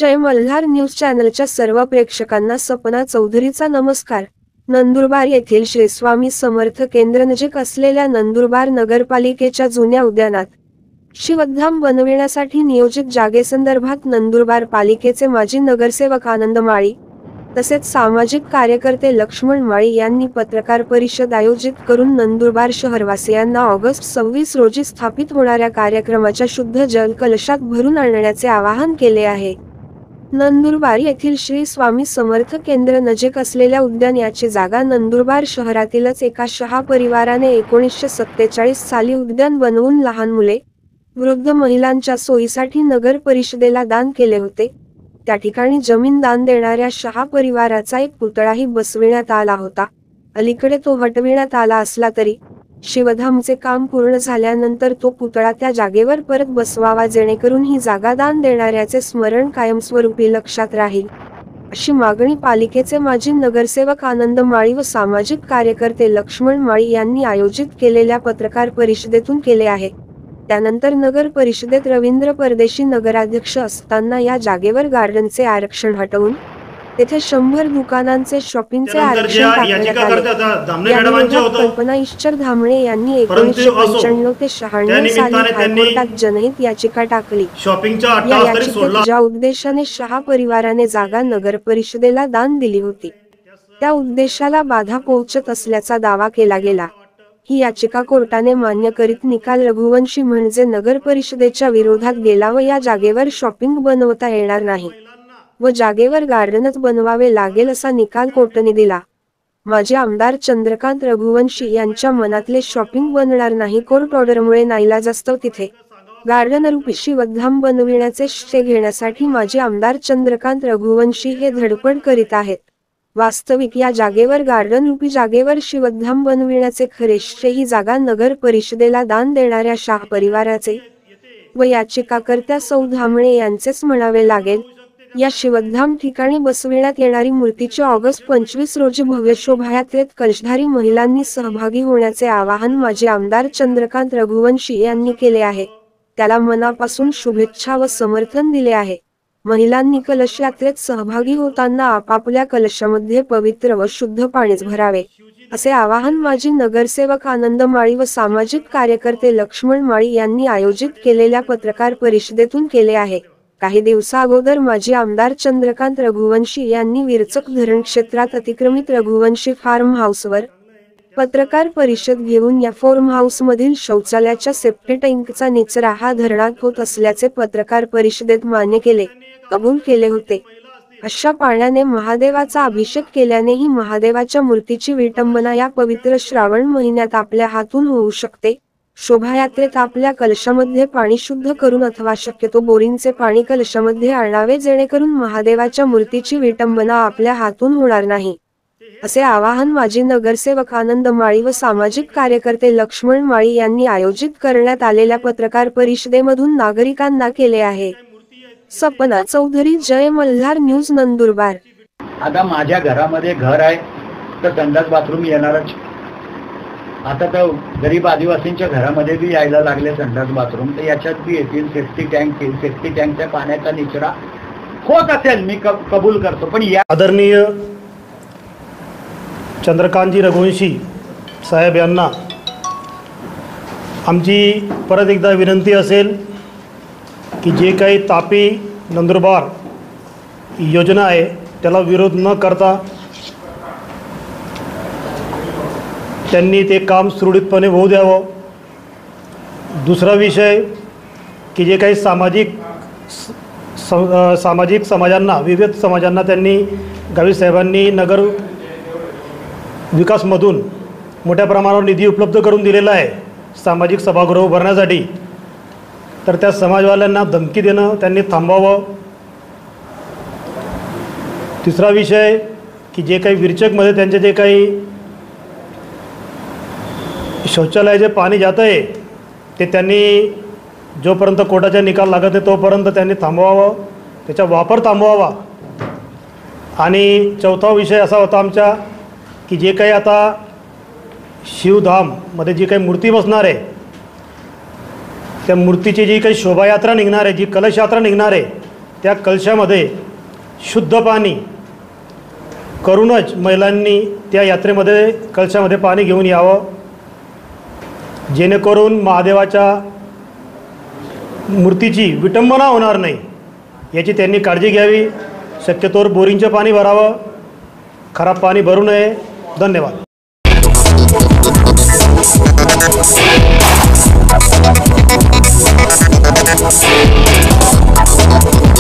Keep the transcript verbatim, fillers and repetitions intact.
जय Malhar news चॅनलच्या सर्व प्रेक्षकांना सपना चौधरीचा नमस्कार। नंदुरबार येथील श्री स्वामी समर्थ केंद्र नजीक असलेल्या नंदुरबार नगरपालिकेच्या जुन्या उद्यानात शिवधाम बनविण्यासाठी नियोजित जागेसंदर्भात नंदुरबार पालिकेचे माजी नगरसेवक आनंद माळी तसेच सामाजिक कार्यकर्ते लक्ष्मण माळी यांनी पत्रकार परिषद आयोजित करून नंदुरबार शहरवासियांना ऑगस्ट सव्वीस रोजी स्थापित होणाऱ्या कार्यक्रमाच्या शुद्ध जल कलशात भरून आणण्याचे आवाहन केले आहे। नंदुरबार येथील श्री स्वामी समर्थ केंद्र नजीक असलेल्या उद्यान याची जागा नंदुरबार शहरातीलच एका शहा परिवाराने एकोणीसशे सत्तेचाळीस साली उद्यान बनवून लहान मुले वृद्ध महिलांच्या सोयीसाठी नगर परिषदेला दान केले होते। त्या ठिकाणी जमीन दान देणाऱ्या शहा परिवाराचा एक पुतळाही बसविण्यात आला होता। अलीकडे तो हटविण्यात आला असला तरी शिवधामचे काम पूर्ण झाल्यानंतर तो पुतळा त्या जागेवर परत बसवावा जेणेकरून ही जागा दान देणाऱ्याचे स्मरण कायमस्वरूपी लक्षात राहील, अशी मागणी पालिकेचे माजी नगरसेवक आनंद माळी व सामाजिक कार्यकर्ते लक्ष्मण माळी यांनी आयोजित केलेल्या पत्रकार परिषदेतून केले आहे। त्यानंतर नगर परिषदेत रवींद्र परदेशी नगराध्यक्ष असताना या जागेवर गार्डनचे आरक्षण हटवून तेथे शंभर दुकानांचे शॉपिंगचे आरक्षण टाकण्यात आले। कल्पना ईश्वर धामणे यांनी एकोणीसशे पंच्याण्णव ते शहाण्णव साली हायकोर्टात जनहित याचिका टाकली। या याचिकेत ज्या उद्देशाने शहा परिवाराने जागा नगर परिषदेला दान दिली होती त्या उद्देशाला बाधा पोहोचत असल्याचा दावा केला गेला। ही याचिका कोर्टाने मान्य करीत निकाल रघुवंशी म्हणजे नगर परिषदेच्या विरोधात गेला व या जागेवर शॉपिंग बनवता येणार नाही व जागेवर गार्डनच बनवावे लागेल असा निकाल कोर्टाने दिला। माजी आमदार चंद्रकांत रघुवंशी यांच्या मनातले शॉपिंग बनणार नाही, कोर्ट ऑर्डरमुळे नाईलाजास्तव तिथे गार्डन रूपी शिवधाम बनविण्याचे श्रेय घेण्यासाठी माजी आमदार चंद्रकांत रघुवंशी हे धडपड करीत आहेत। वास्तविक या जागेवर गार्डन रूपी जागेवर शिवधाम बनविण्याचे खरे श्रेय ही जागा नगर परिषदेला दान देणाऱ्या शाह परिवाराचे व याचिकाकर्त्या सौ धामणे यांचेच म्हणावे लागेल। या शिवधाम ठिकाणी बसविण्यात येणारी मूर्तीची ऑगस्ट पंचवीस रोजी भव्य शोभायात्रेत कलशधारी महिलांनी सहभागी होण्याचे आवाहन माजी आमदार चंद्रकांत रघुवंशी यांनी केले आहे। त्याला मनापासून शुभेच्छा व समर्थन दिले आहे। महिलांनी कलश यात्रेत सहभागी होताना आपापल्या कलशामध्ये पवित्र व शुद्ध पाणीच भरावे, असे आवाहन माजी नगरसेवक आनंद माळी व सामाजिक कार्यकर्ते लक्ष्मण माळी यांनी आयोजित केलेल्या पत्रकार परिषदेतून केले आहे। काही दिवसाअगोदर माजी आमदार चंद्रकांत रघुवंशी यांनी विरचक धरण क्षेत्रात अतिक्रमित रघुवंशी फार्म हाऊसवर पत्रकार परिषद घेऊन या फार्म हाऊस मधील शौचालयाच्या सेप्टी टँकचा निचरा हा धरणात होत असल्याचे पत्रकार परिषदेत मान्य केले कबूल केले होते। अशा पाण्याने महादेवाचा अभिषेक केल्यानेही महादेवाच्या मूर्तीची विटंबना या पवित्र श्रावण महिन्यात आपल्या हातून होऊ शकते। शोभायात्रेत आपल्या कलशामध्ये पाणी शुद्ध करून अथवा शक्यतो बोरिंगचे पाणी कलशामध्ये आणावे जेणेकरून महादेवाच्या मूर्तीची विटंबना आपल्या हातून होणार नाही, असे आवाहन माजी नगरसेवक आनंद माळी व सामाजिक कार्यकर्ते लक्ष्मण माळी यांनी आयोजित करण्यात आलेल्या पत्रकार परिषदेमधून नागरिकांना केले आहे। सपना चौधरी, जय मल्हार न्यूज, नंदुरबार। आता माझ्या घरामध्ये घर आहे तर संडास बाथरूम येणारच। आता तर गरीब आदिवासींच्या घरामध्ये बी यायला लागले संडास बाथरूम, तर याच्यात बी येतील सेफ्टी टँक येईल। सेफ्टी टँकच्या पाण्याचा निचरा होत असेल, मी कबूल करतो, पण या आदरणीय चंद्रकांतजी रघुवंशी साहेब यांना आमची परत एकदा विनंती असेल की जे काही तापी नंदुरबार योजना आहे त्याला विरोध न करता त्यांनी ते काम सुरळीतपणे होऊ द्यावं। दुसरा विषय की जे काही सामाजिक सामाजिक समाजांना विविध समाजांना त्यांनी गावित साहेबांनी नगर विकासमधून मोठ्या प्रमाणावर निधी उपलब्ध करून दिलेला आहे सामाजिक सभागृह उभारण्यासाठी, तर त्या समाजवाल्यांना धमकी देणं त्यांनी थांबवावं। तिसरा विषय की जे काही विरचकमध्ये त्यांचे जे काही शौचालयाचे पाणी जात आहे ते त्यांनी जोपर्यंत कोर्टाचा निकाल लागत आहे तोपर्यंत त्यांनी थांबवावं, त्याचा वापर थांबवावा। आणि चौथा विषय असा होता आमच्या की जे काही आता शिवधाममध्ये जी काही मूर्ती बसणार आहे त्या मूर्तीची जी काही शोभायात्रा निघणार आहे, जी कलश यात्रा निघणार आहे, त्या कलशामध्ये शुद्ध पाणी करूनच महिलांनी त्या यात्रेमध्ये कलशामध्ये पाणी घेऊन यावं, जेणेकरून महादेवाच्या मूर्तीची विटंबना होणार नाही याची त्यांनी काळजी घ्यावी. शक्यतोवर बोरिंगचं पाणी भरावं, खराब पाणी भरू नये. धन्यवाद. We'll be right back.